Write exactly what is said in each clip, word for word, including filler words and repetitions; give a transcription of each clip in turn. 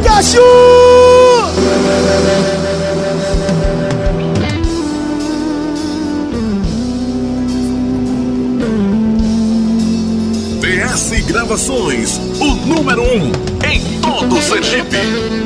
Aracaju! B S Gravações, o número um em todo o Sergipe.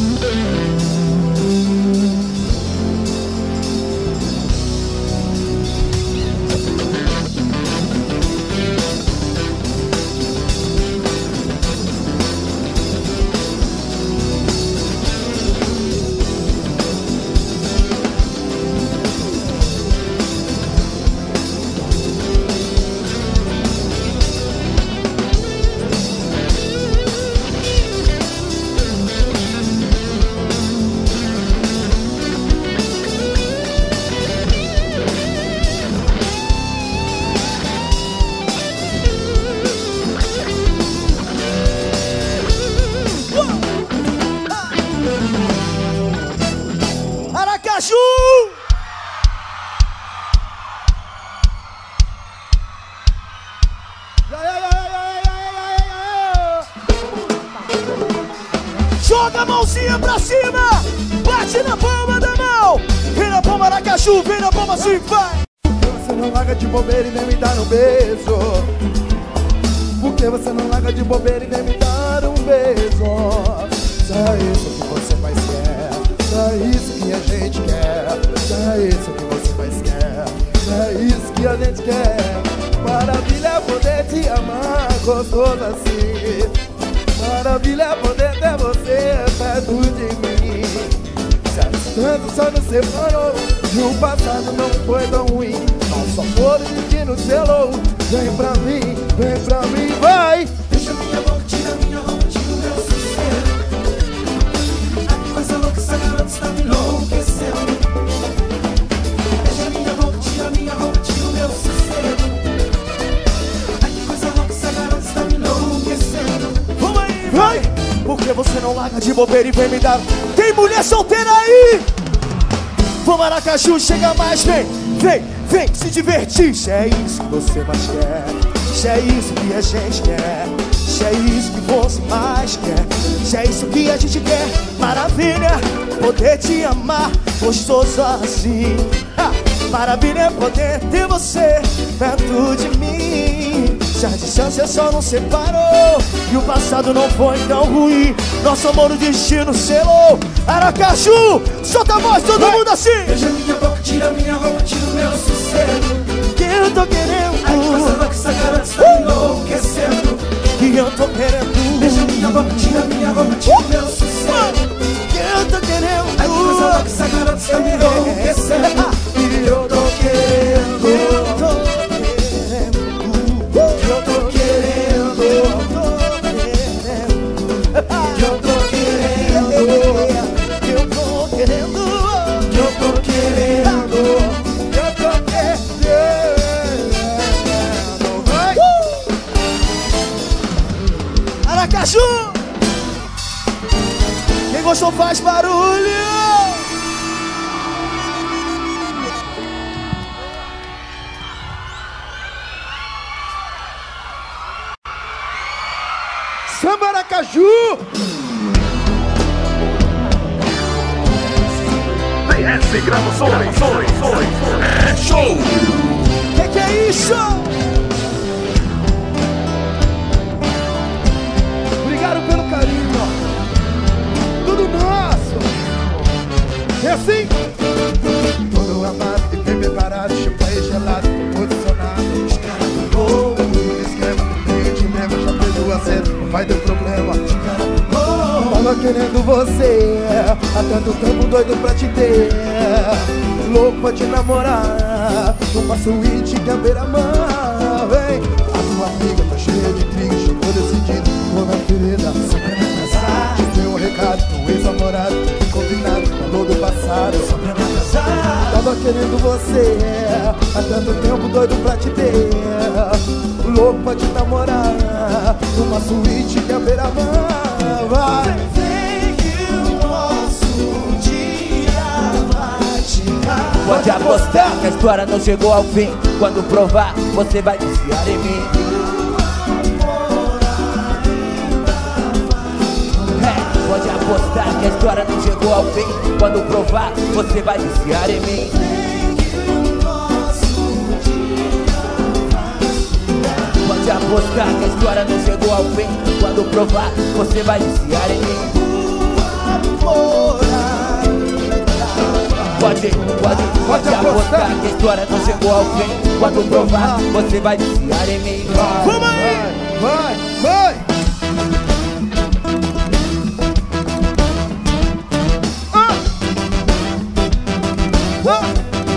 Joga a mãozinha pra cima, bate na palma da mão. Vem na palma, Aracaju, vem na palma, assim vai. Por que você não larga de bobeira e nem me dar um beijo? Por que você não larga de bobeira e nem me dar um beijo? Só isso que você mais quer, só isso que a gente quer, só isso que você mais quer, só isso que a gente quer. Maravilha é poder te amar gostoso assim. Maravilha é poder ter você perto de mim. Se a distância só nos separou e o passado não foi tão ruim, nosso amor e destino selou. Vem pra mim, vem pra mim, vai. Deixa minha boca, tira minha roupa, tira o meu sossego. Ai que coisa louca, essa garota está me enlouquecendo. Deixa minha boca, tira minha roupa, tira o meu sossego. Ai que coisa louca, essa garota está me enlouquecendo. Vai! Por que você não larga de bobeira e vem me dar? Tem mulher solteira aí? Vamos, Aracaju, chega mais, vem, vem, vem se divertir. Se é isso que você mais quer, se é isso que a gente quer, se é isso que você mais quer, se é isso que a gente quer. Maravilha, poder te amar gostoso assim. Ha! Maravilha é poder ter você perto de mim. Se a distância só nos separou e o passado não foi tão ruim, nosso amor o destino selou. Aracaju, solta a voz, todo mundo assim. Beija minha boca, tira minha roupa, tira o meu sossego. Que eu tô querendo. Ai que coisa louca, essa garota está me enlouquecendo. Que eu tô querendo. Beija minha boca, tira minha roupa, tira o meu sossego. Que eu tô querendo. Ai que coisa louca, essa garota está me enlouquecendo. E eu tô querendo. Eu tô querendo. Eu tô querendo. Eu tô querendo. Eu tô querendo. Eu tô querendo. Eu tô querendo. Vai. Aracaju! Quem gostou faz barulho! Samba Aracaju! B S Gravações, é show! Que que é isso? Obrigado pelo carinho. Tudo nosso. É assim? Todo amado e bem preparado, champanhe gelado, posicionado. Os caras do gol, esquema, meio de lema, já fez o acerto, não vai ter problema. Os caras do gol, tava querendo você, há tanto tempo doido pra te ter, louco pra te namorar, numa suíte que é beira-mar. Vem, a tua amiga tá cheia de trigo, chegou decidido, tô na ferida, só pra me casar. Te deu um recado pro ex-namorado, que combinado, falou do passado, só pra me casar. Tava querendo você, há tanto tempo doido pra te ter, louco pra te namorar, numa suíte que é beira-mar. Vai! Vem que o nosso dia vai chegar. Pode apostar que a história não chegou ao fim. Quando provar, você vai viciar em mim. É, pode apostar história não chegou ao fim. Quando provar, você vai viciar em mim. Pode apostar que a história não chegou ao fim. Quando provar, você vai viciar em mim. Pode, pode, pode apostar que a história não chegou ao fim. Quando provar, você vai viciar em mim. Vamos aí! Vai, vai! Ah! Ah!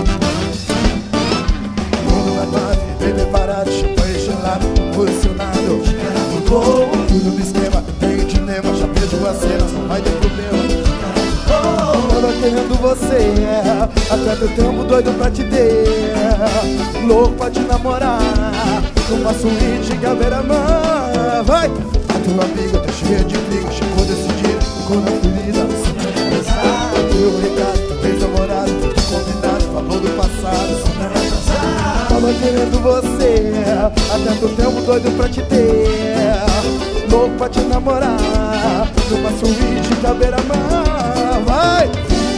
Mundo na base, bem preparado, champanhe gelado, posicionado. Tudo no esquema, tenho dilema, já vejo as cenas, não vai ter problema. Tô querendo você, até teu tempo doido pra te ter. Louco pra te namorar, numa suíte que a beira-mar. Vai! A tua amiga tá cheia de briga, chegou desse dia, ficou na ferida. Teu recado, fez namorado, tudo combinado, falou do passado. Tava querendo você, até teu tempo doido pra te ter. Louco pra te namorar, numa suíte que a beira-mar. Vai!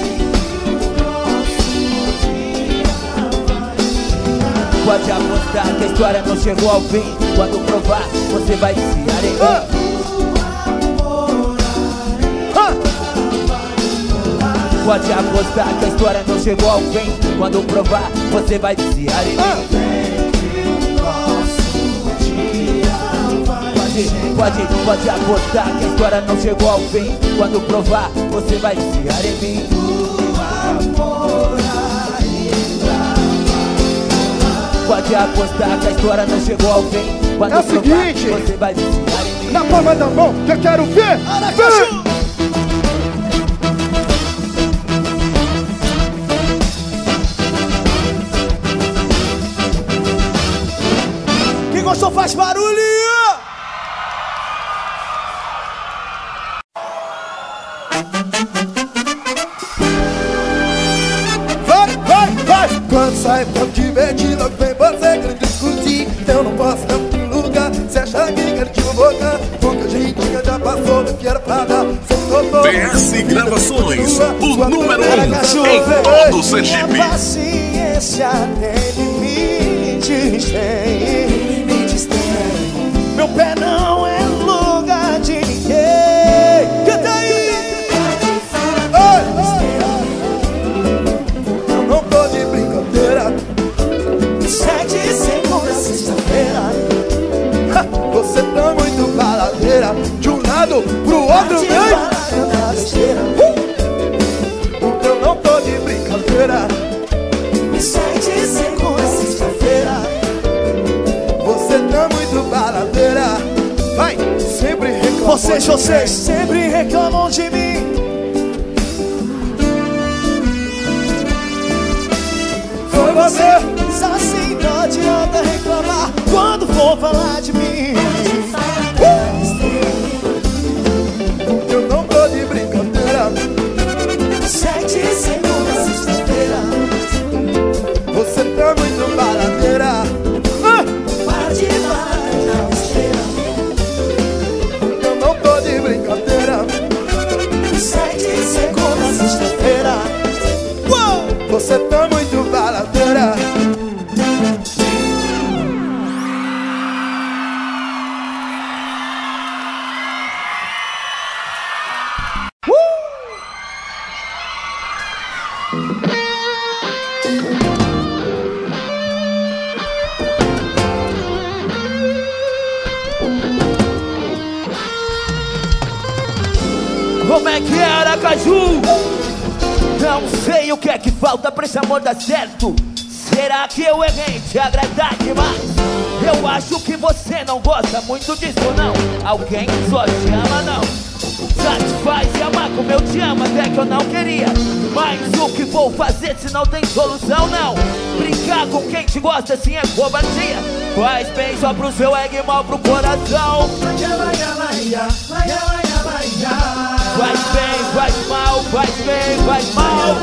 Pode apostar que a história não chegou ao fim. Quando provar, você vai viciar em mim. Ah! Ah! Pode apostar que a história não chegou ao fim. Quando provar, você vai viciar em Ah! mim. Pode, pode, pode apostar que a história não chegou ao fim. Quando provar, você vai viciar em mim. Pode apostar que a história não chegou ao fim. Quando É o provar, seguinte, você vai viciar em mim. na palma da mão que eu quero ver. Vem! Quem gostou faz barulho! Vai, vai, vai! Quando sai pra te divertir, logo vem você querendo discutir. Eu não posso dar em lugar, se achar que quer te boca. Pouca gente já passou do que era pra dar. P S Gravações, o número um em todo o Sergipe. Minha paciência tem limites, tem limites, tem. Meu pé não é lugar de ninguém. Canta aí! Eu não tô de brincadeira. Sete segunda, sexta-feira. Você tá muito baladeira. De um lado pro outro, De vem! baralho na besteira. Eu não tô de brincadeira. Sete segunda, sexta-feira. Você tá muito baladeira. Vai, sempre reclamou. Vocês, de vocês mim. sempre reclamam de mim. Foi você. Assim não adianta reclamar quando for falar de mim. Eu não tô de brincadeira. Sete segunda, sexta-feira. Você tá muito baladeira. Ah! Para de falar na besteira. Eu não tô de brincadeira. Sete segunda, sexta-feira. Uou! Você tá muito baladeira. Como é que é, Aracaju? Não sei o que é que falta pra esse amor dar certo. Será que eu errei em te agradar demais? Eu acho que você não gosta muito disso, não. Alguém só te ama, não. Satisfaz e amar como eu te amo, até que eu não queria. Mas o que vou fazer se não tem solução, não? Brincar com quem te gosta assim é covardia. Faz bem só pro seu ego e mal pro coração. Faz bem, faz mal, faz bem, faz mal.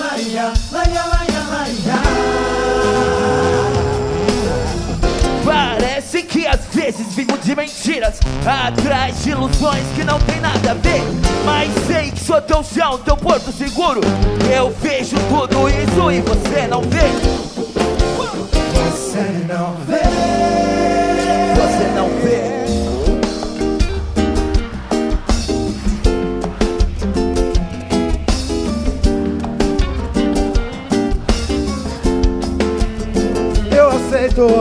Parece que às vezes vivo de mentiras, atrás de ilusões que não tem nada a ver. Mas sei que sou teu chão, teu porto seguro. Eu vejo tudo isso e você não vê. Você não vê. Você não vê. Eu aceito.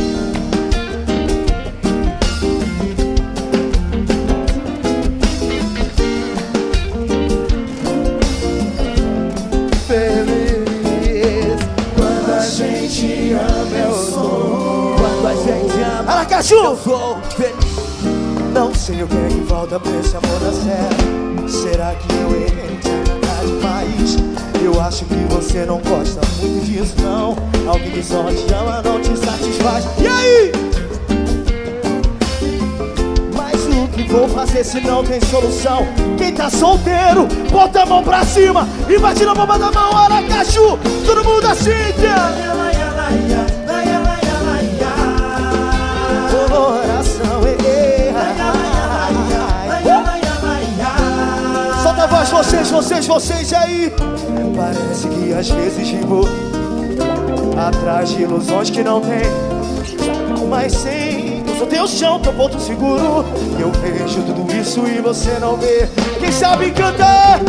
Feliz quando a gente ama, eu sou. Quando a gente ama, Aracaju! eu sou feliz. Não sei o que é que falta pra esse amor dar certo. Será que eu errei te agradar demais? Eu acho que você não gosta muito disso, não. Alguém que só te ama não te satisfaz. E aí? Mas o que vou fazer se não tem solução? Quem tá solteiro, bota a mão pra cima e bate na palma da mão, Aracaju. Todo mundo assim, coração, solta a voz, vocês, vocês, vocês aí. Parece que às vezes vivo atrás de ilusões que não tem. Mas sim, eu sou teu chão, teu ponto seguro. Eu vejo tudo isso e você não vê. Quem sabe cantar?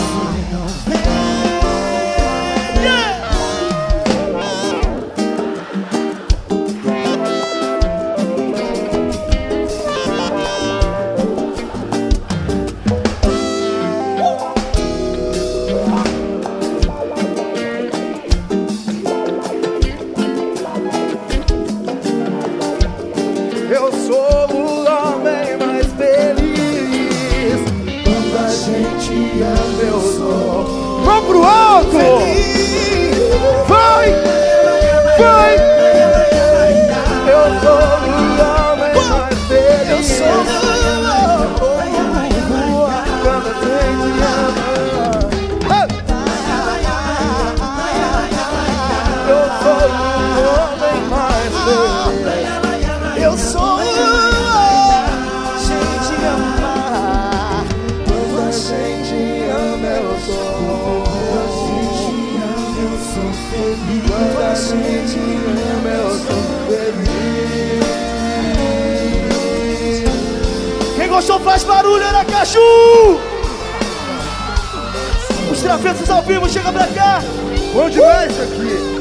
Eu sou o homem mais feliz quando a gente ama, eu sou. Vamos pro alto! Vai! Vai! Eu sou o homem mais feliz. Eu sou quando a gente ama. Eu sou o homem mais feliz. Eu sou gente amar. Quando a gente ama, eu sou. Quando a gente ama, eu sou feliz. Quando a gente ama, eu sou feliz. Quem gostou faz barulho, Aracaju! Os trafetos ao vivo, chega pra cá! Bom demais isso aqui!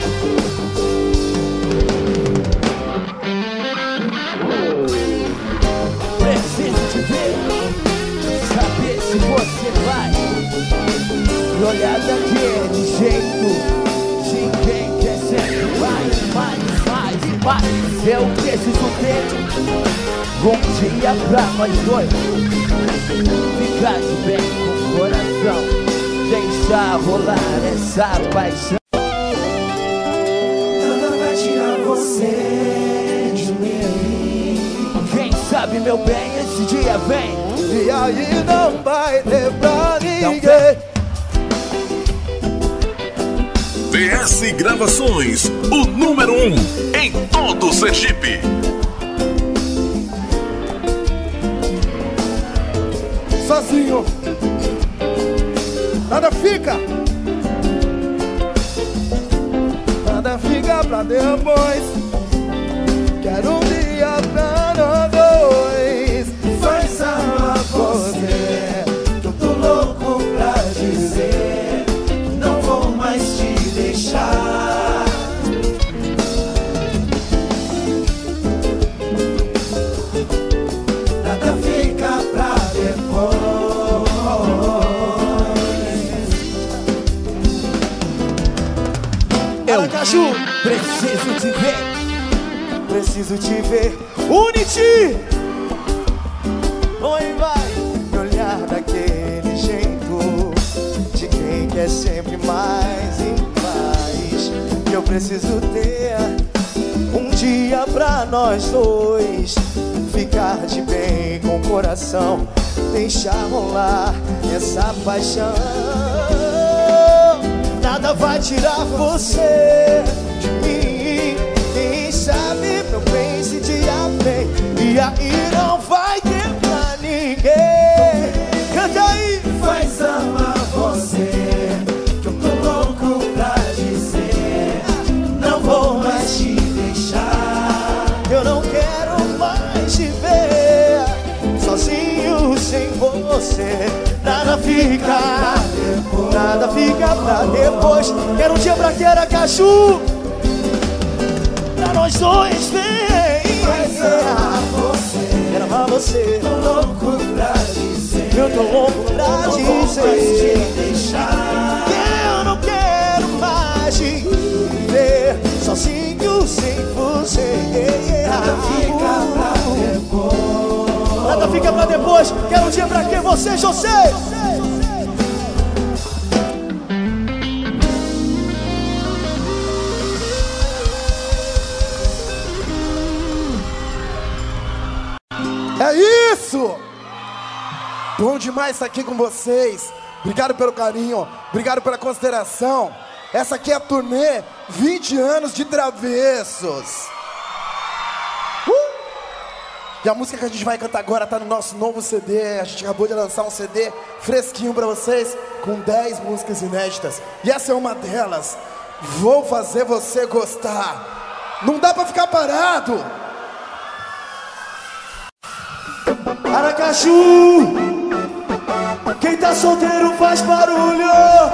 Preciso te ver, saber se você vai me olhar daquele jeito de quem quer sempre mais, mais, mais e mais. Eu preciso ter um dia pra nós dois ficar de bem com o coração, deixar rolar essa paixão. Nada vai tirar você de mim. Quem sabe, meu bem, esse dia vem E aí não vai ter pra ninguém. V S Gravações, o número um em todo o Sergipe. Sozinho nada fica. Nada fica pra depois. Quero um dia pra nós dois. Faz amar você. Eu tô louco pra dizer, não vou mais te deixar. Nada fica pra depois. Aracaju, preciso te ver. preciso te ver. Une-te! Oi, vai me olhar daquele jeito de quem quer sempre mais e mais. Eu preciso ter um dia pra nós dois ficar de bem com o coração, deixar rolar essa paixão. Nada vai tirar você de mim. Quem sabe, meu bem, esse dia vem e aí não vai ter pra ninguém. Canta aí! Vai quero mais te ver sozinho sem você. Nada fica, nada fica pra depois. Quero um dia pra Aracaju, pra nós dois, vem. Quero amar você, tô louco pra dizer. Eu tô louco pra dizer que eu não quero mais te ver sozinho sem você. Nada fica pra depois. Nada fica pra depois. Quero um dia pra quem você, José? É isso! Bom demais estar aqui com vocês. Obrigado pelo carinho, obrigado pela consideração. Essa aqui é a turnê vinte anos de Travessos. Uh! E a música que a gente vai cantar agora tá no nosso novo C D. A gente acabou de lançar um C D fresquinho pra vocês, com dez músicas inéditas. E essa é uma delas. Vou fazer você gostar. Não dá pra ficar parado. Aracaju, quem tá solteiro faz barulho.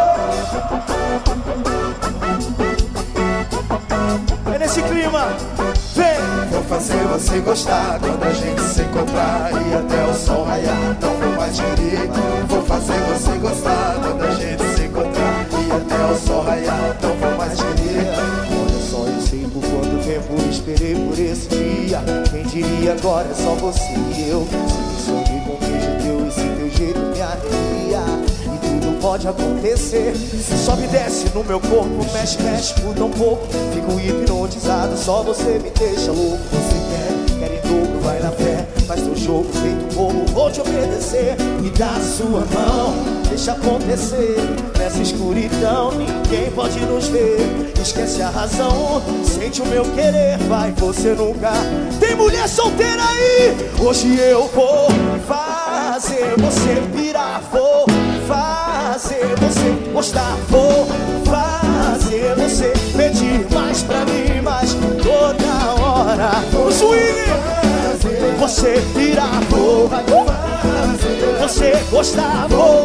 É nesse clima, vem. Vou fazer você gostar quando a gente se encontrar e até o sol raiar, não vou mais querer. Vou fazer você gostar quando a gente se encontrar e até o sol raiar, não vou mais querer. Olha só, eu sei por quanto tempo esperei por esse dia. Quem diria agora é só você e eu. Sorri com um beijo teu, esse teu jeito me arrepia. E tudo pode acontecer. Sobe e desce no meu corpo, mexe, mexe, muda um pouco. Fico hipnotizado, só você me deixa louco. Você quer, quer em dobro, vai na fé. Faz teu jogo, feito bobo, vou te obedecer. Me dá a sua mão, deixa acontecer. Nessa escuridão, ninguém pode nos ver. Esquece a razão, sente o meu querer. Vai, você nunca tem mulher solteira aí. Hoje eu vou fazer você pirar. Vou fazer você gostar. Vou fazer você pedir mais pra mim, mais toda hora. O swing, você pirar. Vou fazer você gostar. Vou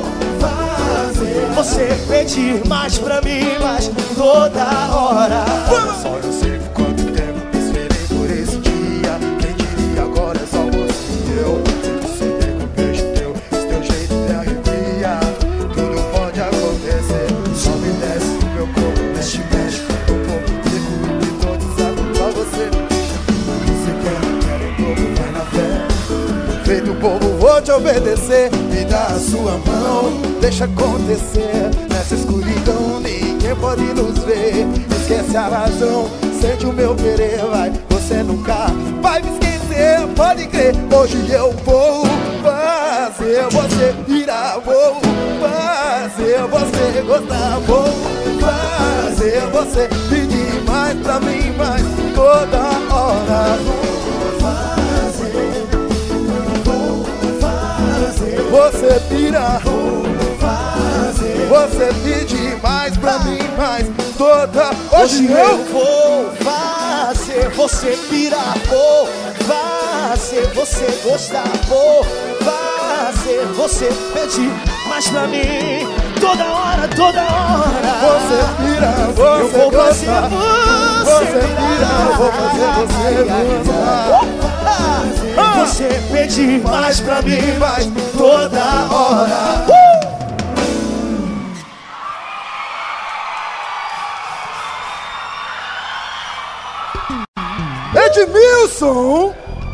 fazer você pedir mais pra mim, mais toda hora. Só eu sei quanto tempo esperei por esse dia. Quem diria agora é só você e eu. Sempre sonhei com um beijo teu, esse teu jeito me arrepia. Tudo pode acontecer. Sobe e desce no meu corpo, mexe, mexe. Um pouco fico hipnotizado, só você. Você quer, quer em dobro, vai na fé. Feito bobo, vou te obedecer. Me dá a sua mão, deixa acontecer. Nessa escuridão ninguém pode nos ver. Esquece a razão, sente o meu querer. Vai, você nunca vai me esquecer. Pode crer, hoje eu vou fazer você virar. Vou fazer você gostar. Vou fazer você pedir mais pra mim, mais toda hora. Vou fazer, vou fazer você pirar. Você pedir mais pra mim, mais toda. Hoje eu vou fazer você pirar. Vou fazer você gostar. Vou fazer você pedir mais pra mim, toda hora, toda hora. Você pirar, você eu vou fazer gostar. você, Você pirar, eu vou fazer você gostar. Você pedir mais pra mim, mais toda hora. uh! Edmilson,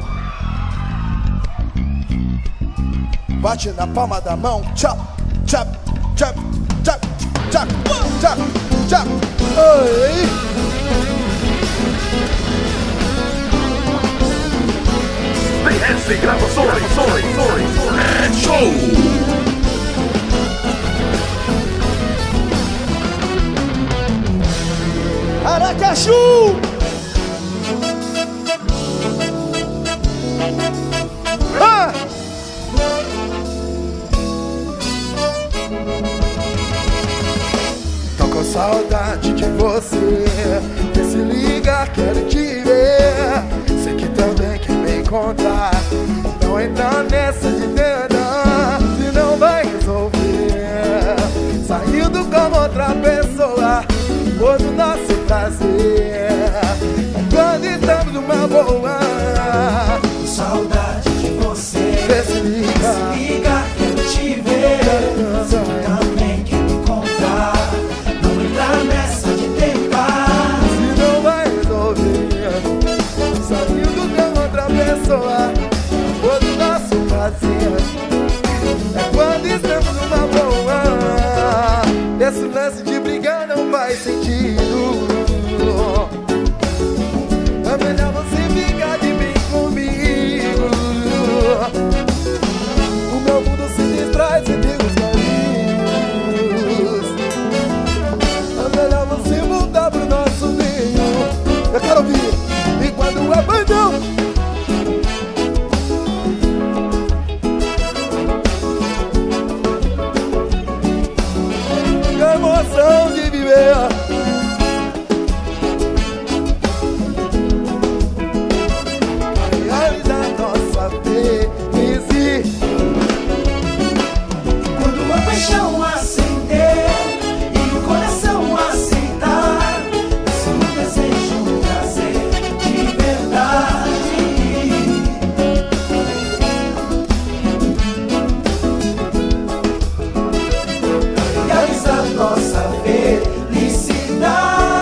bate na palma da mão. Tchau, tchau, tchau, tchau, tchau, tchau, tchau. Oi. B S Gravações, é show! Aracaju! Ah! Tô com saudade de você. Vê se liga, quero te ver. Sei que também encontrar. Não entra nessa de tentar, se não vai resolver. Saindo com outra pessoa, por o nosso prazer. Quando estamos numa boa, saudade de você. vê se liga, Se liga, quero te ver. Também quero me encontrar. Não entrar nessa de tentar, se não vai resolver. Saindo com outra pessoa, por o nosso prazer. É quando estamos numa boa. Esse lance de brigar não faz sentido. É melhor você ficar de bem comigo. O meu mundo se distrai sem teus carinhos. É melhor você voltar pro nosso ninho. Eu quero ouvir. E quando é bandão, a emoção de viver. Realizar nossa felicidade. quando a paixão acender e o coração aceitar, esse é um desejo, um prazer de verdade. Realizar nossa felicidade.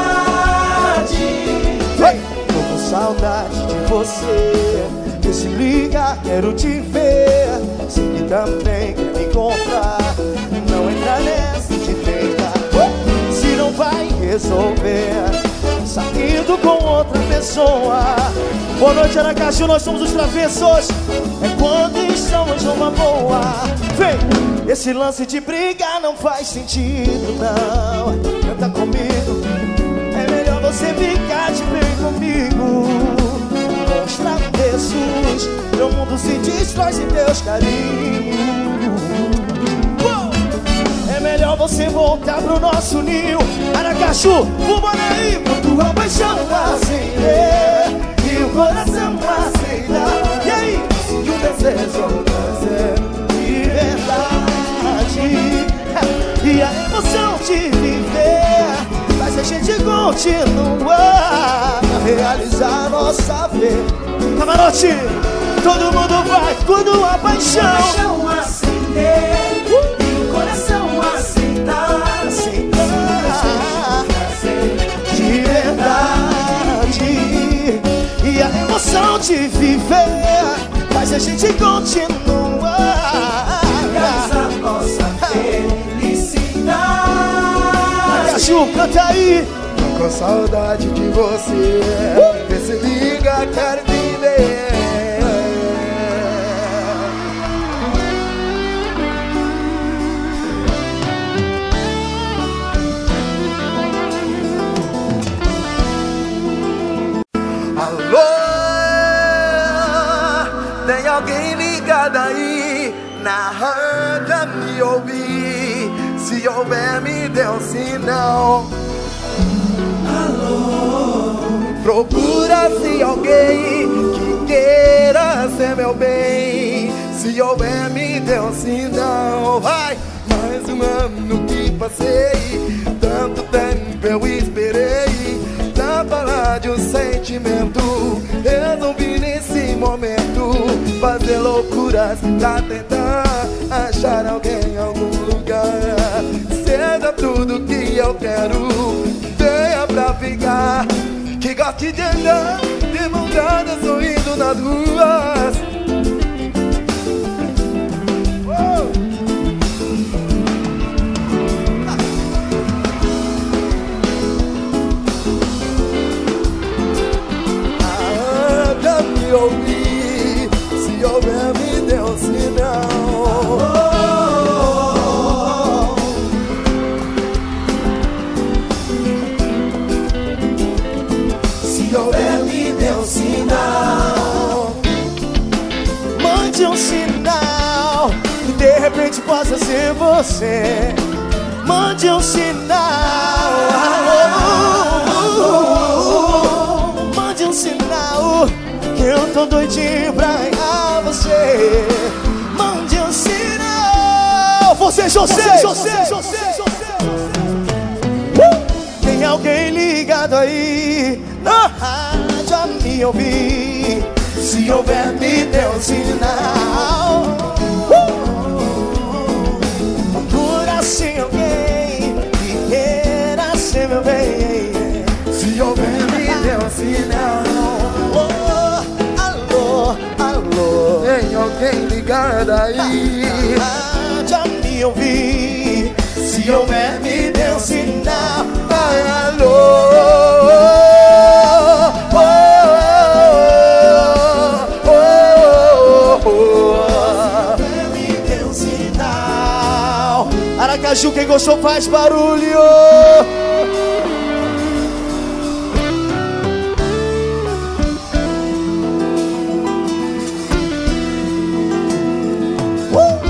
Vem! Tô com saudade de você. Vê se liga, quero te ver. Sei que também quer me encontrar. Não entra nessa de tentar, se não vai resolver. Saindo com outra pessoa. Boa noite, Aracaju, nós somos os travessos. É quando estamos numa boa. Vem! Esse lance de brigar não faz sentido, não. Canta comigo. É melhor você ficar de bem comigo. Com os travessos, meu mundo se destrói sem teus carinhos. Uou! É melhor você voltar pro nosso ninho. Aracaju, Vambora quando a paixão acender e o coração aceitar. E aí? Que o desejo é um prazer De verdade. E a emoção de viver faz a gente continuar a realizar nossa vida. Camarote, todo mundo vai quando a paixão Paixão acender e o coração aceitar. aceitar de verdade. E a emoção de viver faz a gente continuar. Realizar nossa felicidade. Caju, canta aí. Tô com saudade de você. Vê se liga, quero te ver. Alô, tem alguém ligado aí na rádio a me ouvir? Se houver, me dê um sinal. Procura-se alguém que queira ser meu bem. Se houver, me dê um sinal. Vai, mais um ano que passei, tanto tempo eu esperei pra falar de um sentimento. Resolvi nesse momento fazer loucuras pra tentar achar alguém em algum lugar. Seja tudo que eu quero, venha pra ficar. Que goste de andar de mão dada, sorrindo nas ruas. Oh! Ah, pra me ouvir, se houver, me dê um sinal. Se houver, me dê um sinal. Mande um sinal que de repente possa ser você. Mande um sinal. Alô, mande um sinal que eu tô tô doidinho pra ganhar você. Mande um sinal. Vocês, vocês, vocês, vocês. Tem alguém ligado aí na rádio a me ouvir? Se houver, me dê um sinal. Procura assim alguém que queira ser meu bem. Se houver, me dê um sinal. Oh, alô, alô. Tem alguém ligado aí na rádio a me ouvir? Se houver, me dê um sinal. Ai, alô. Aracaju, quem gostou faz barulho. uh!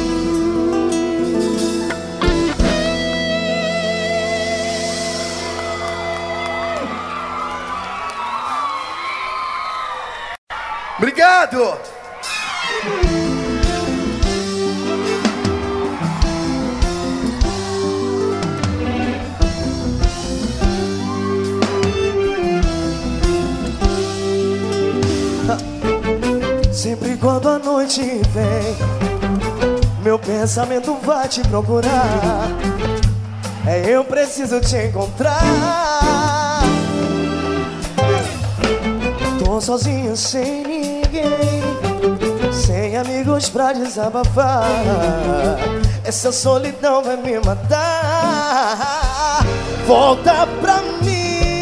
Obrigado. Sempre quando a noite vem, meu pensamento vai te procurar. É, eu preciso te encontrar. Tô sozinho sem ninguém, sem amigos pra desabafar. Essa solidão vai me matar. Volta pra mim.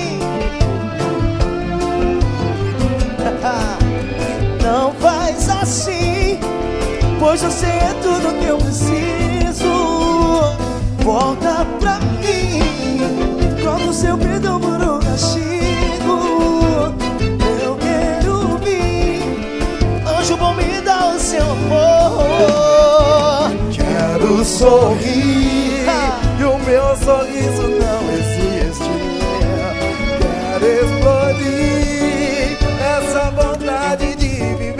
Não faz assim, pois você é tudo que eu preciso. Volta pra mim, troca o seu perdão por um castigo. Eu quero vir, anjo bom, me dá o seu amor. Quero sorrir e o meu sorriso não existe. Quero explodir essa vontade de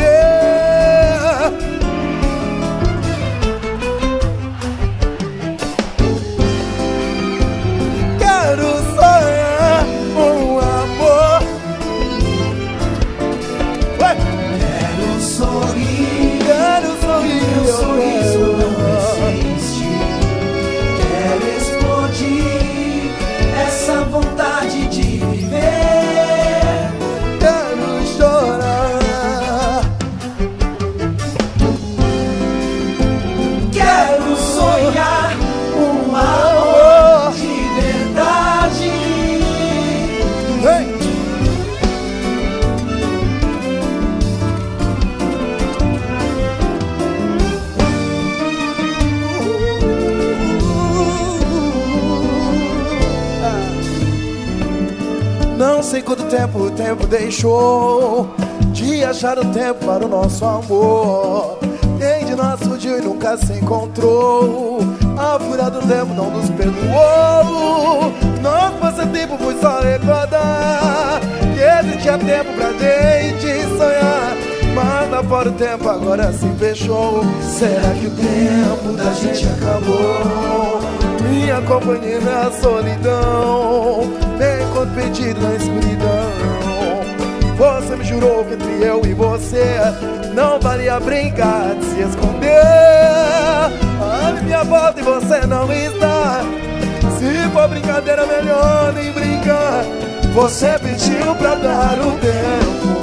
sei quanto tempo o tempo deixou de achar o tempo para o nosso amor. Quem de nós fugiu e nunca se encontrou, a fúria do tempo não nos perdoou. Nosso passatempo foi só recordar que existia tempo pra gente sonhar, mas lá fora o tempo agora se fechou. Será que o tempo da gente acabou? Minha companhia na solidão, bem enquanto perdido na escuridão. Você me jurou que entre eu e você não valia brincar de se esconder. Abre minha volta e você não está. Se for brincadeira, melhor nem brincar. Você pediu pra dar um tempo,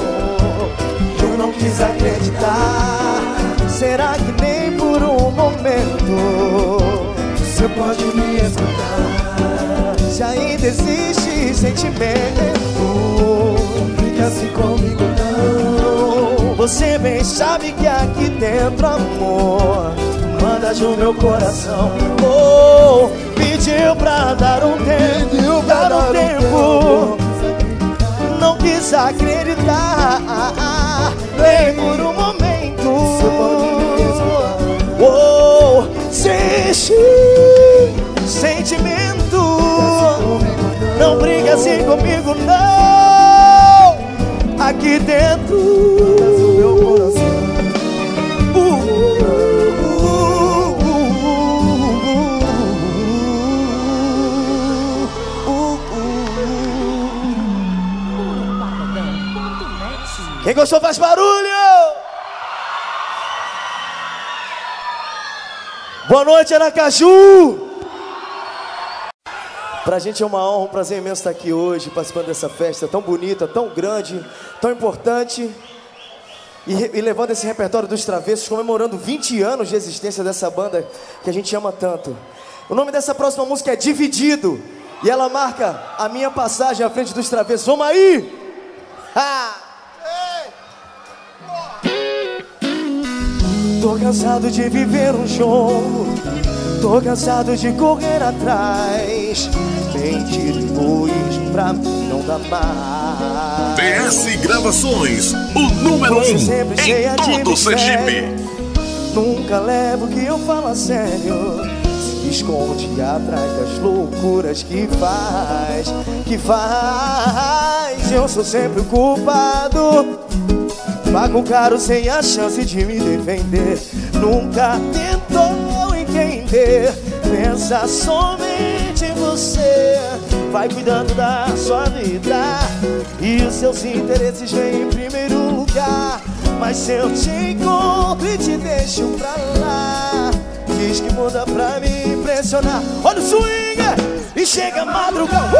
eu não quis acreditar. Será que nem por um momento você pode me escutar? Se ainda existe sentimento, não fica assim comigo não. Você bem sabe que aqui dentro, amor, manda no meu coração. Oh, pediu pra dar um tempo, pediu pra dar, dar um tempo, tempo. Não quis acreditar, nem por um momento. Você pode me escutar. Oh, existe sentimento, não briga assim comigo não. Aqui dentro faz barulho! Boa noite, Aracaju! Pra gente é uma honra, um prazer imenso estar aqui hoje, participando dessa festa tão bonita, tão grande, tão importante. E, e levando esse repertório dos Travessos, comemorando vinte anos de existência dessa banda que a gente ama tanto. O nome dessa próxima música é Dividido. E ela marca a minha passagem à frente dos Travessos. Vamos aí! Ha! Tô cansado de viver um jogo, tô cansado de correr atrás. Mentira e egoísmo pra mim não dá mais. P S Gravações, o número um em todo Sergipe. Nunca levo o que eu falo a sério. Se esconde atrás das loucuras que faz, que faz. Eu sou sempre o culpado. Pago caro sem a chance de me defender. Nunca tentou entender. Pensa somente em você. Vai cuidando da sua vida e os seus interesses vêm em primeiro lugar. Mas se eu te encontro e te deixo pra lá, diz que muda pra me impressionar. Olha o swing! E chega a madrugada.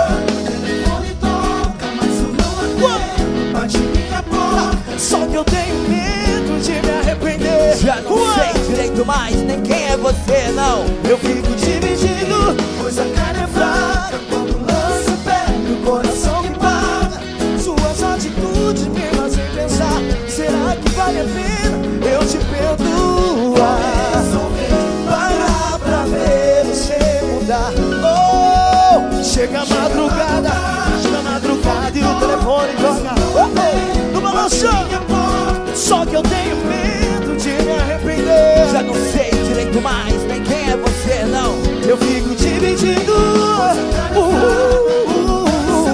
uh! Bate minha porta, só que eu tenho medo de me arrepender. Já não uh! sei direito mais nem quem é você, não. Eu fico dividido, pois a carne é fraca. Quando lança o pé, o coração que paga. Suas atitudes me fazem pensar, será que vale a pena eu te perdoar? Parar pra ver você mudar. Oh, chega a madrugada, chega a madrugada e o telefone toca. Oh, oh, no balanço, só que eu tenho medo de me arrepender. Já não sei direito mais nem quem é você, não. Eu fico dividido. uh, uh, uh,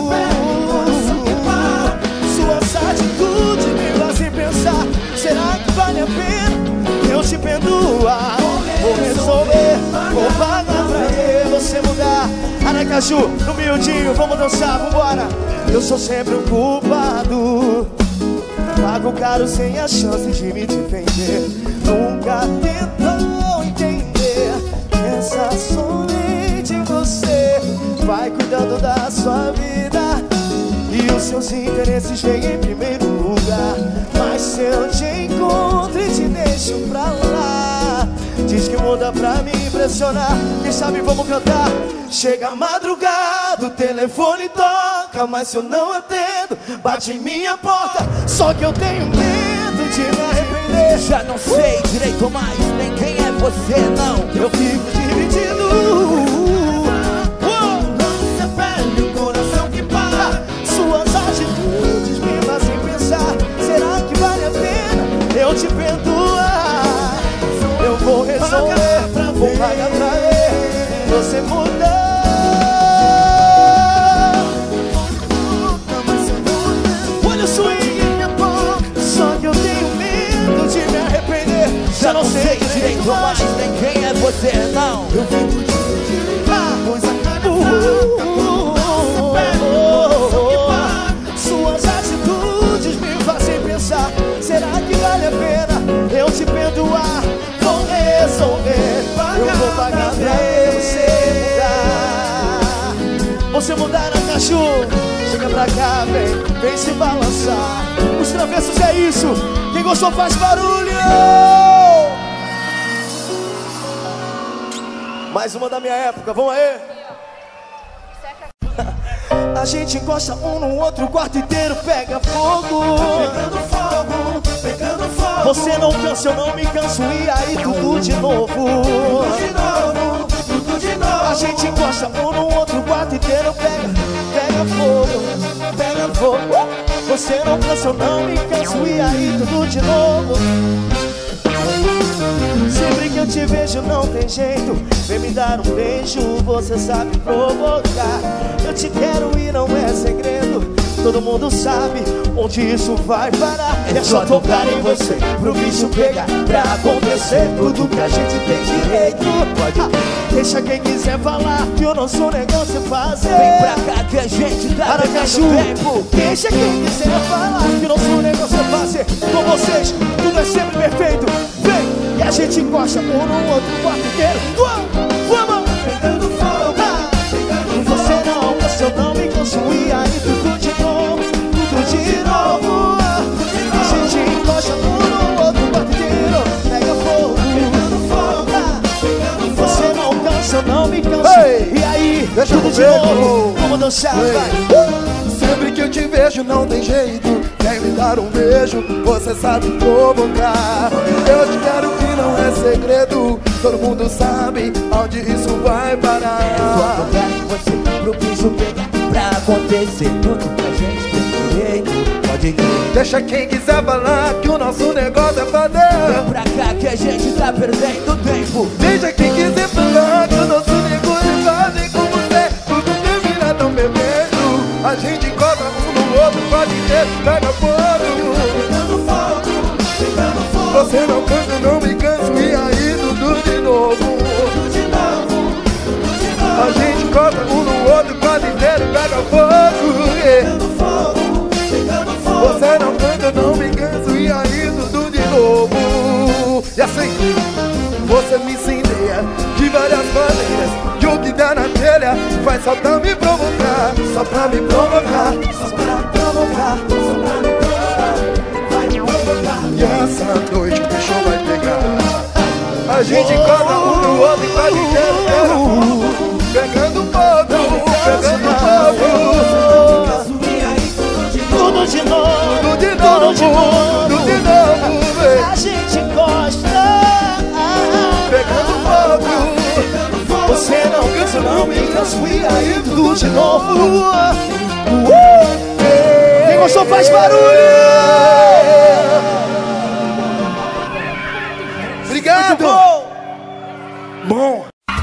uh, Suas atitudes me fazem pensar, será que vale a pena eu te perdoar? Vou resolver, vou pagar pra ver você mudar. Aracaju, no miudinho, vamos dançar, vambora. Eu sou sempre o culpado. Pago caro sem a chance de me defender. Nunca tentou entender. Pensa somente em você. Vai cuidando da sua vida e os seus interesses vêm em primeiro lugar. Mas se eu te encontro e te deixo pra lá, diz que muda pra me impressionar. Quem sabe vamos cantar. Chega a madrugada, o telefone toca, mas se eu não atendo, bate em minha porta. Só que eu tenho medo de me arrepender. Já não sei direito mais nem quem é você, não. Eu fico dividido. Lança pele, o coração que para. Suas atitudes me fazem pensar, será que vale a pena eu te perdoar? Eu vou resolver, vou pagar pra ver você mudar. Olha o swing, só que eu tenho medo de me arrepender. Já não sei direito mais nem quem é você, não. Eu fico dividido, pois a carne fraca. Suas atitudes me fazem pensar, será que vale a pena eu te perdoar? Vou resolver, eu vou pagar pra você mudar. Você mudar, Aracaju, chega pra cá, vem, vem se balançar. Os Travessos é isso, quem gostou faz barulho. Mais uma da minha época, vamos aí. A gente encosta um no outro, o quarto inteiro pega fogo. Pegando fogo, pegando fogo. Você não cansa, eu não me canso, e aí tudo de novo. Tudo de novo, tudo de novo. A gente encosta um no outro, o quarto inteiro pega, pega fogo, pega fogo. Você não cansa, eu não me canso, e aí tudo de novo. Sempre que eu te vejo não tem jeito. Vem me dar um beijo, você sabe provocar. Eu te quero e não é segredo. todo mundo sabe onde isso vai parar. É só tocar em você pro bicho pegar, pra acontecer tudo que a gente tem direito. Pode, deixa quem quiser falar que o nosso negócio é fazer. Vem pra cá que a gente tá Aracaju, tempo. deixa quem quiser falar que o nosso negócio é fazer. Com vocês, tudo é sempre perfeito. Vem, e a gente encosta um no outro, o quarto inteiro. Vamos! Pegando fogo, pegando fogo. Você não gosta, eu não me canso. E aí tudo de novo, tudo de novo. A gente encosta um no outro, o quarto inteiro. Pega fogo, Pegando fogo, pegando fogo. você não cansa, eu não me canso. Ei, E aí, deixa tudo eu de ver, novo. oh. Vamos dançar, Ei. vai. Sempre que eu te vejo não tem jeito. Quer me dar um beijo, você sabe provocar. Eu te quero que não é segredo. Todo mundo sabe onde isso vai Só parar. tocar em você pro bicho pegar, pra acontecer tudo que a gente tem direito. Pode ir. Deixa quem quiser falar que o nosso negócio é fazer. Vem pra cá que a gente tá perdendo tempo. Deixa quem quiser falar que o nosso negócio é fazer com você. Tudo termina tão bebendo. A gente encontra um no outro, pode ter, pega fogo. Pegando fogo, pegando fogo. Você não cansa, eu não me canso. E aí tudo de novo. Tudo de novo, tudo de A novo. gente encontra um no outro, pode ter, pega fogo. Yeah. Pegando fogo, pegando fogo. Você não canta, eu não me canso. E aí tudo de novo. E assim, você me incendeia de várias maneiras. De o que dá na telha, faz só pra me provocar. Só pra me provocar. Só pra provocar, só pra me provocar. Vai me provocar. E essa noite o bicho vai pegar. A gente encontra um no outro e vai inteiro pega fogo. Pegando fogo, pegando fogo. E aí tudo de novo. Tudo de novo, Tudo de tudo novo, de novo. tudo de novo, vem. A gente gosta. Pegando fogo. Você não cansa, eu não me canso. E aí tudo de novo. Uh! Quem gostou faz barulho. Obrigado. Muito bom. Bom.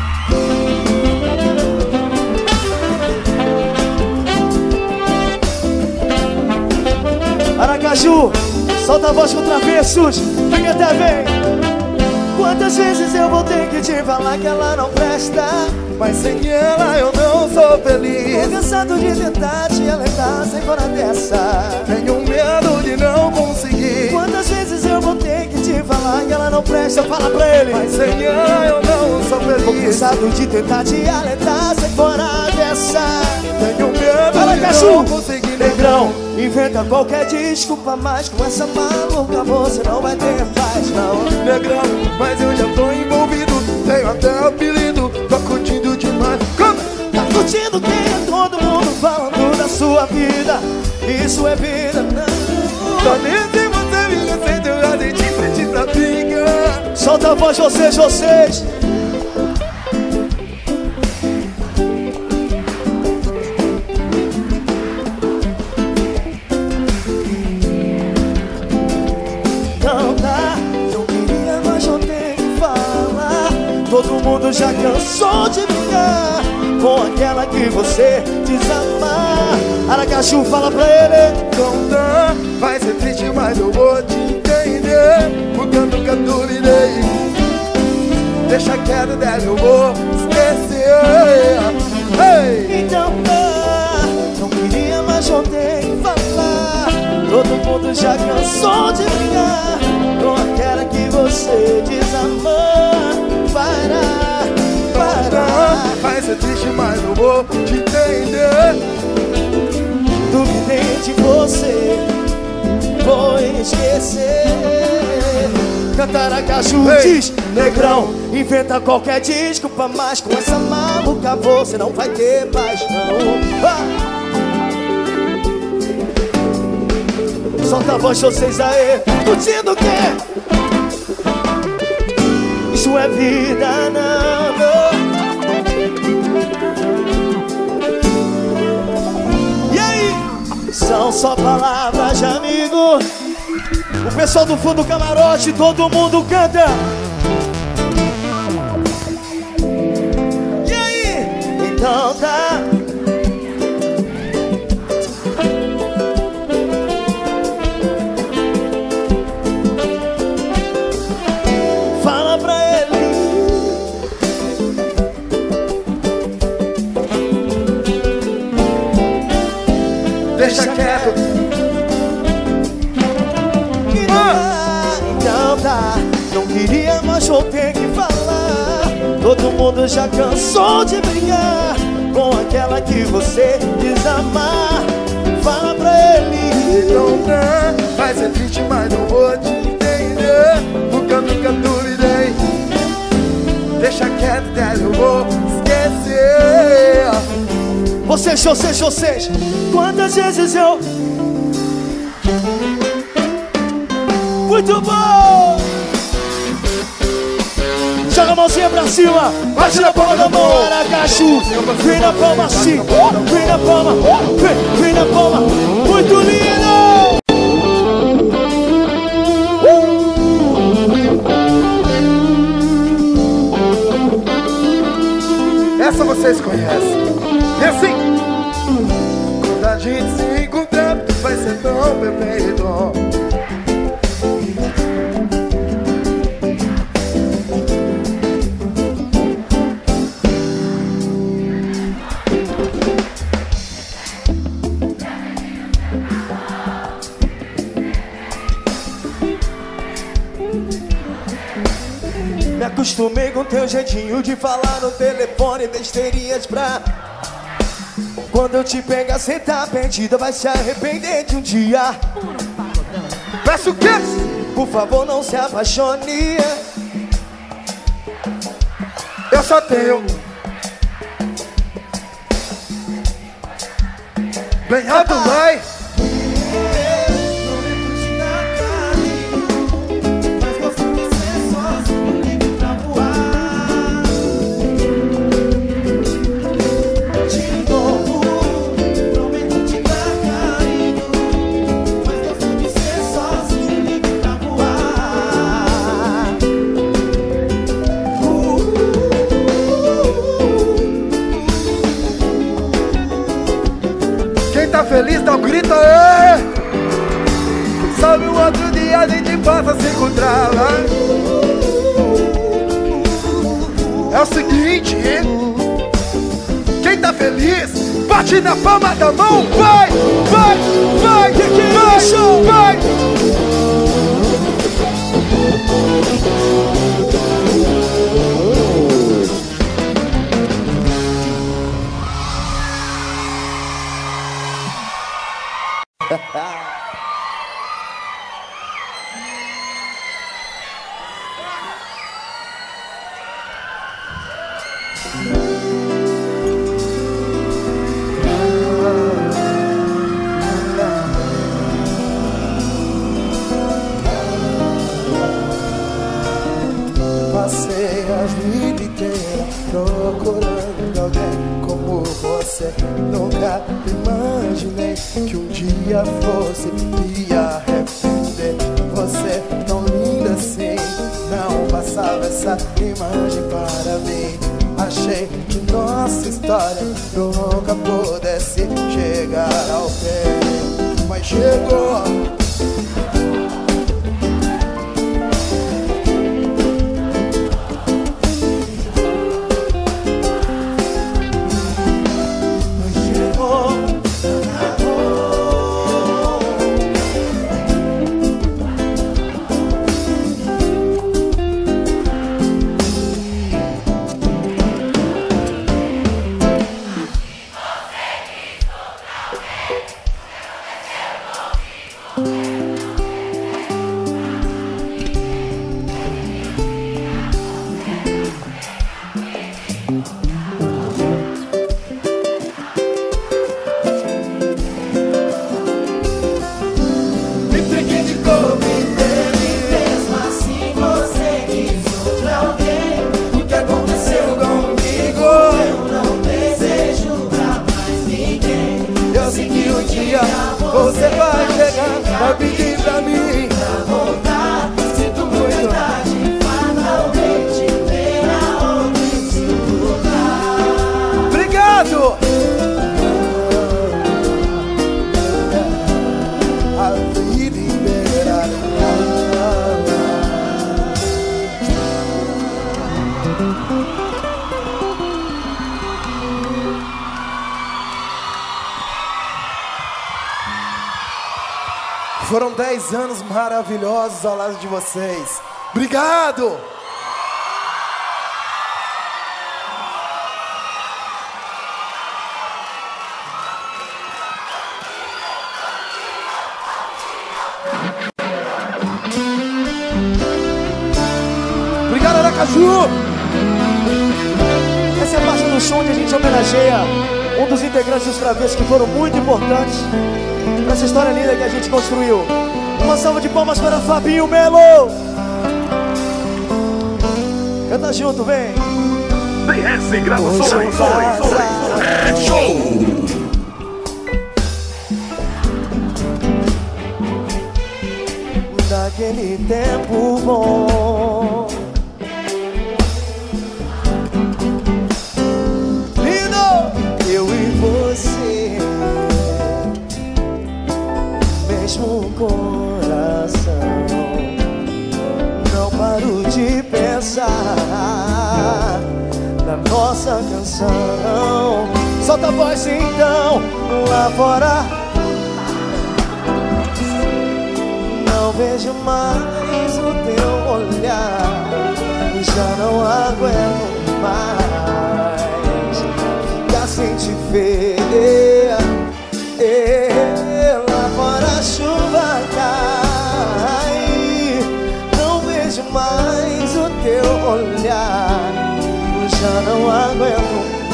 Aracaju, solta a voz com travessos. Vem até vem. Quantas vezes eu vou ter que te falar que ela não presta? Mas sem ela eu não sou Tô feliz. cansado de tentar te alertar sem fora dessa. Tenho medo de não conseguir. Quantas vezes eu vou ter que te falar que ela não presta? Fala pra ele. Mas sem ela eu não sou Tô feliz. cansado de tentar te alertar sem fora dessa. Tenho medo Aracaju, de não conseguir. negrão, inventa qualquer desculpa, mas com essa maluca você não vai ter paz, não. Negrão, mas eu já tô envolvido. Tenho até apelido, tô curtindo demais. Como? Tá curtindo quem? Todo mundo falando da sua vida. Isso é vida, não. Só nem se você me aceita, eu já dei de frente pra briga. Solta a voz, vocês, vocês. Não dá, não queria, mas eu tenho que falar. Todo mundo já cansou de brigar com aquela que você desamar. Aracaju, fala pra ele. Não dá, vai ser triste, mas eu vou te entender. Porque eu nunca duvidei. Deixa quieto dela, eu vou esquecer. Hey! Então dá, não queria, mas eu tenho que falar. Todo mundo já cansou de brigar com aquela que você desamar. Para, Não dá, para. vai ser triste, mas eu vou te entender. Duvidei de você, vou esquecer. Cantar Aracaju, Ei. diz, negrão, inventa qualquer desculpa, mas com essa maluca você não vai ter paz, não. Ah! Solta a voz, vocês aí, curtindo o quê? Isso é vida, não, não. E aí? São só palavras de amigo. O pessoal do fundo do camarote, todo mundo canta. E aí? Então tá. voltar. Não queria, mas vou ter que falar. Todo mundo já cansou de brigar com aquela que você diz amar. Fala pra ele. Não dá, mas é triste, mas não vou te entender. Nunca, nunca duvidei. Deixa quieto, dela eu vou esquecer. Vocês, vocês, vocês. Quantas vezes eu... Muito bom! Joga a mãozinha pra cima, bate na palma da mão, Aracaju. Vem na palma assim, vem na palma, vem, vem na palma. Muito lindo! Essa vocês conhecem. E assim, quando a gente se encontrar, vai ser tão perfeito. Me acostumei com teu jeitinho de falar no telefone, besteirinhas pra... Quando eu te pegar, cê tá perdida, vai se arrepender de um dia. Peço o quê? Por favor, não se apaixone. Eu só tenho bem alto, vai. Tá feliz, dá um grito, é. Sabe, o outro dia a gente passa a se encontrar lá. É o seguinte, quem tá feliz, bate na palma da mão, vai, vai, vai, que que vai, isso? Vai. Passei a vida inteira procurando alguém como você. Nunca imaginei que um dia fosse me arrepender. Você tão linda assim, não passava essa imagem para mim. Achei que nossa história nunca pudesse chegar ao fim, mas chegou. Você vai chegar, vai pedir pra mim pra voltar. Sinto muito tarde, finalmente ver aonde se lugar. Obrigado! A vida inteira. Foram dez anos maravilhosos ao lado de vocês. Obrigado. Obrigado, Aracaju. Essa é a parte do show onde a gente homenageia um dos integrantes dos Travessos que foram muito importantes para essa história linda que a gente construiu. Uma salva de palmas para Fabinho Melo. Canta junto, vem. B S Gravações. É show. Daquele tempo bom, lindo, eu e você, mesmo coração, não paro de pensar na nossa canção. Solta a voz então, lá fora. Não vejo mais o teu olhar, já não aguento mais ficar sem te ver. Lá fora a chuva cai, não vejo mais o teu olhar, já não aguento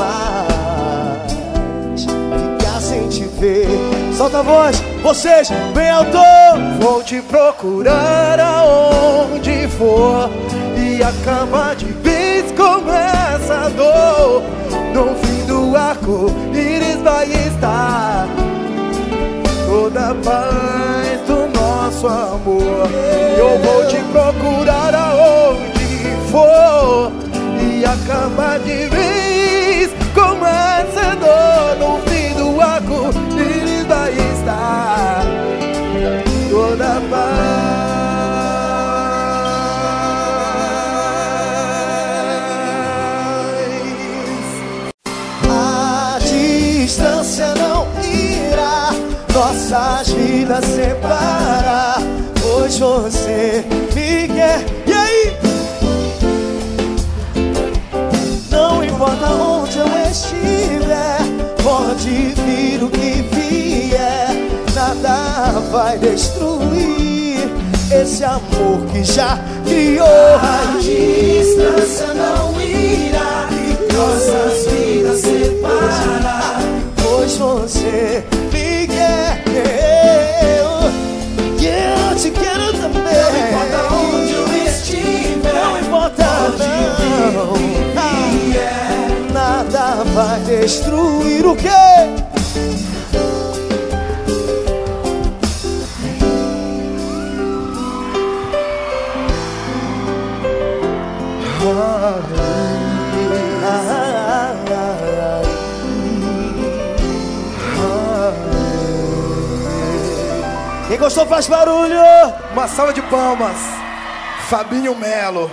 mais ficar sem te ver. Solta a voz, vocês, bem alto. Vou te procurar aonde for e acabar de vez com essa dor. No fim do arco-íris vai estar toda a paz do nosso amor. Eu vou te procurar aonde for e acabar de vez com essa dor. No fim do arco-íris vai estar toda a paz. A distância não irá nossas vidas separar, pois você me quer. E aí? Não importa onde eu estiver, pode vir o que vier, nada vai destruir esse amor que já criou. A distância não irá nossas vidas separar, pois você me quer. E eu te quero também. Não importa onde eu estiver, não importa não, não. Nada vai destruir o quê? Quem gostou faz barulho. Uma salva de palmas, Fabinho Melo.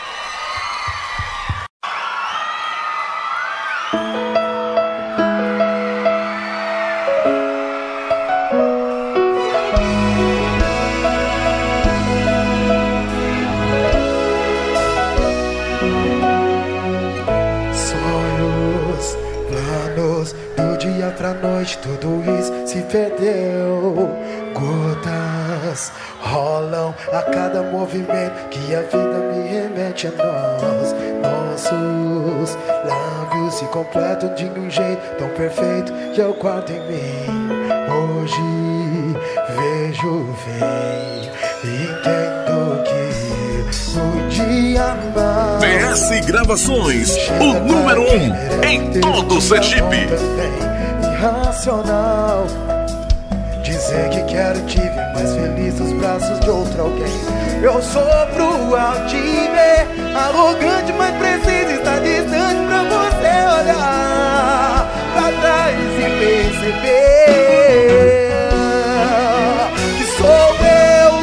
Sonhos, planos, do dia pra noite tudo isso se perdeu. Gotas rolam a cada movimento que a vida me remete a nós. Nossos lábios se completam de um jeito tão perfeito que eu guardo em mim. Hoje vejo, vejo e entendo que podia amar. B S Gravações, o número um em todo o Sergipe. Irracional dizer que quero te ver mais feliz nos braços de outro alguém. Eu sofro ao te ver arrogante, mas preciso estar distante pra você olhar pra trás e perceber que sou eu,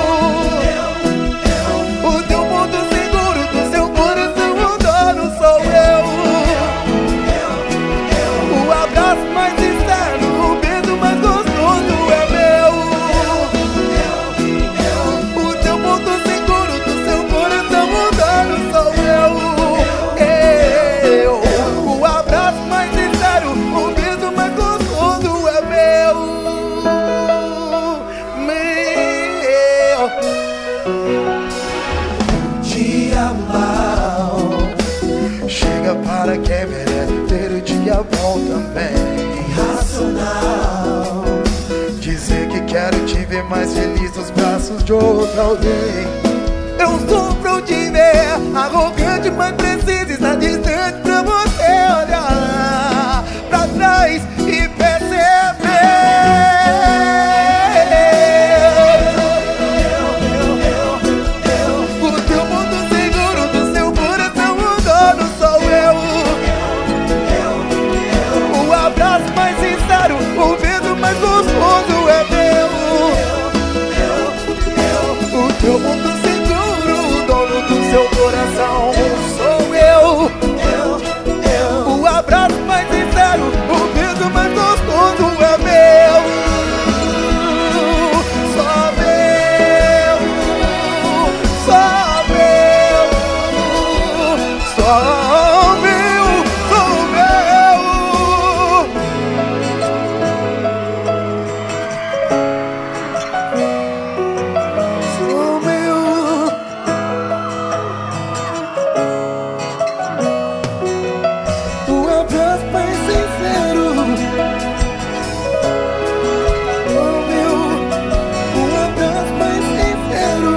o teu ponto seguro do seu coração, o dono sou eu, o abraço mais externo, o beijo mais gostoso. dia mal. Chega para quem merece ter o dia bom também. Irracional. Dizer que quero te ver mais feliz nos braços de outro alguém. Eu sofro de ver arrogante, mas preciso estar distante pra você olhar pra trás e perceber. O teu mundo seguro do seu coração, o dono sou eu. O abraço mais sincero, o beijo mais gostoso é meu. O teu mundo seguro, o dono do seu coração sou eu. O abraço mais sincero, o beijo mais gostoso é meu. Só meu, só meu, só meu, só meu. Só meu. O abraço mais sincero, oh meu, o abraço mais sincero.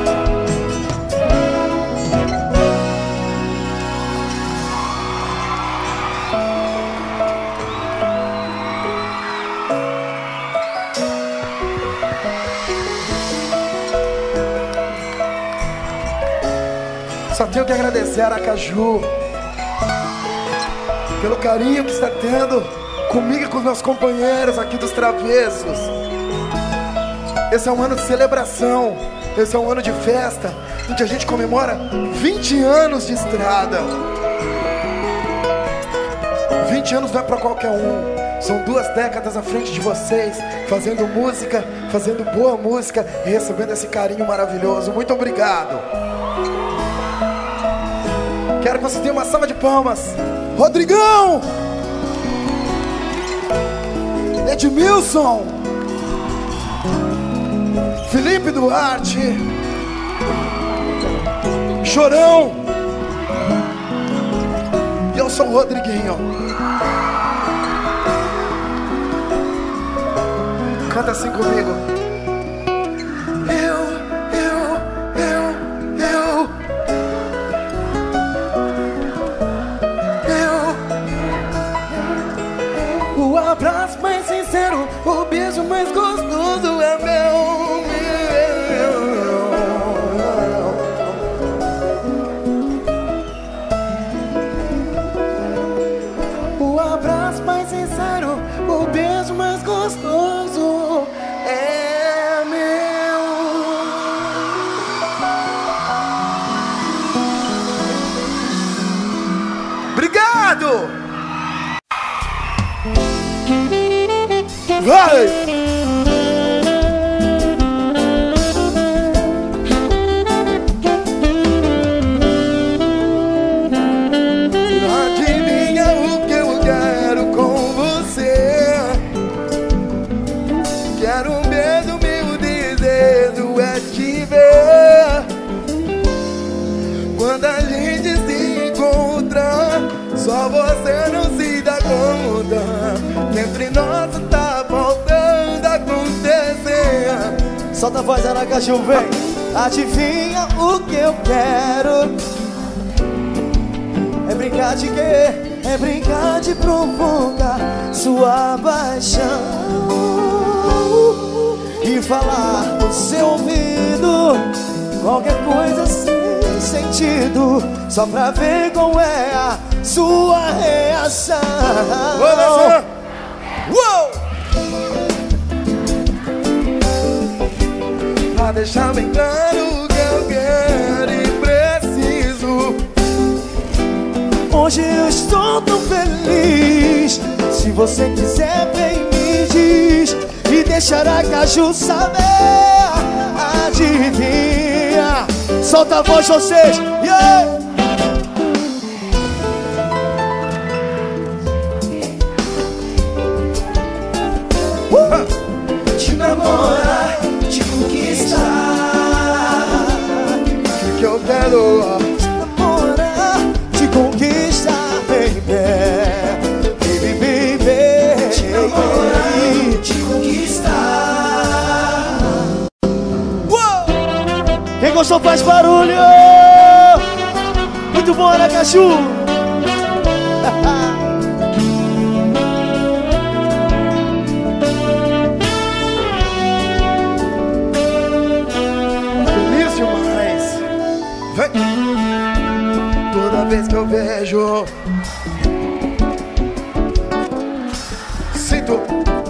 Só tenho que agradecer a Aracaju pelo carinho que está tendo comigo e com os meus companheiros aqui dos Travessos. Esse é um ano de celebração, esse é um ano de festa, em que a gente comemora vinte anos de estrada. vinte anos não é pra qualquer um. São duas décadas à frente de vocês, fazendo música, fazendo boa música e recebendo esse carinho maravilhoso. Muito obrigado. Quero que vocês tenham uma salva de palmas. Rodrigão, Edmilson, Felipe Duarte, Chorão. E eu sou o Rodriguinho. Canta assim comigo. Eu, eu, eu, eu, eu. O abraço mais sincero, o beijo mais gostoso é meu, meu. O abraço mais sincero, o beijo mais gostoso é meu. Obrigado! Vai! Adivinha o que eu quero com você? Quero um beijo, meu desejo é te ver. Quando a gente se encontra, só você não se dá conta que entre nós tá faltando acontecer. Solta a voz, Aracaju, vem. Adivinha o que eu quero? É brincar de quê? É brincar de provocar sua paixão e falar no seu ouvido qualquer coisa sem sentido, só pra ver qual é a sua reação. Uou! Pra deixar bem claro o que eu quero e preciso. Hoje eu estou tão feliz. Se você quiser, vem me diz e deixar Aracaju saber. Adivinha? Solta a voz vocês, yeah! uh! Te namorar, te conquistar. O que eu quero? só faz barulho. Muito bom, Aracaju. Feliz demais. Vem. Toda vez que eu vejo, sinto.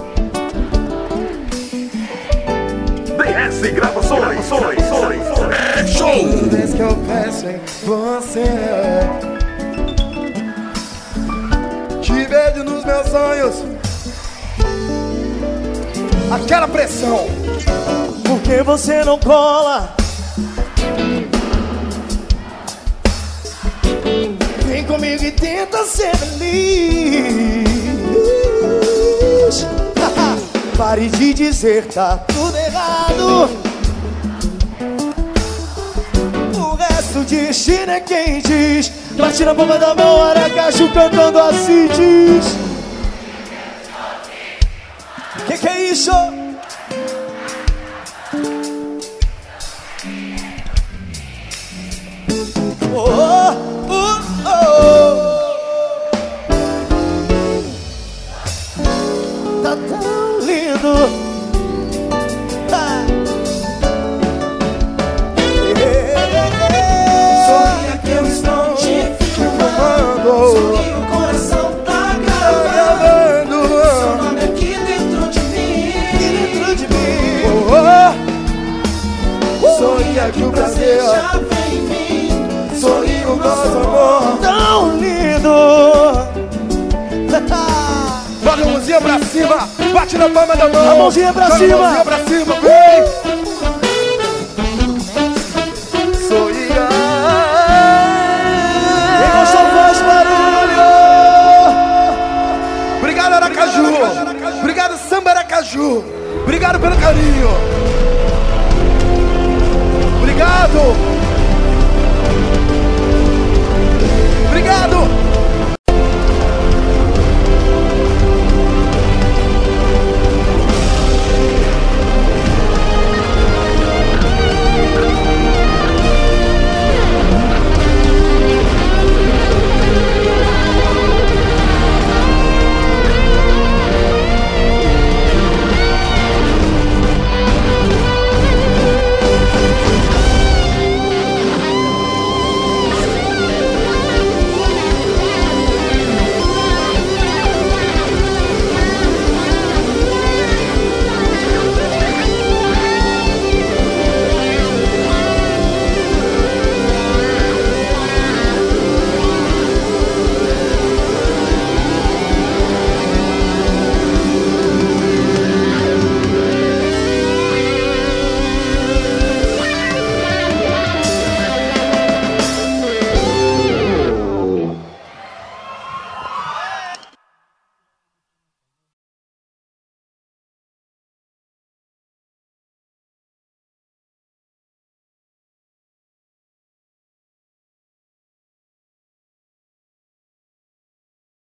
D S Gravações. É show. Toda vez que eu penso em você, te vejo nos meus sonhos. Aquela pressão. Por que você não cola? Vem comigo e tenta ser feliz. Pare de dizer tá tudo errado. O resto de China é quem diz. Bate na palma da mão, Aracaju cantando assim diz. Que que é isso? Oh, oh, oh, oh. Tá tão lindo. Ah. Sorria que eu estou te filmando. Sorria, o coração tá gravando. Seu nome aqui dentro de mim. Dentro de mim. Oh, oh. Sorria que o prazer já vem em mim. sorria o nosso amor. Tão lindo. Bota a mãozinha pra cima, bate na palma da mão. A mãozinha pra Joga cima. a mãozinha pra cima, vem.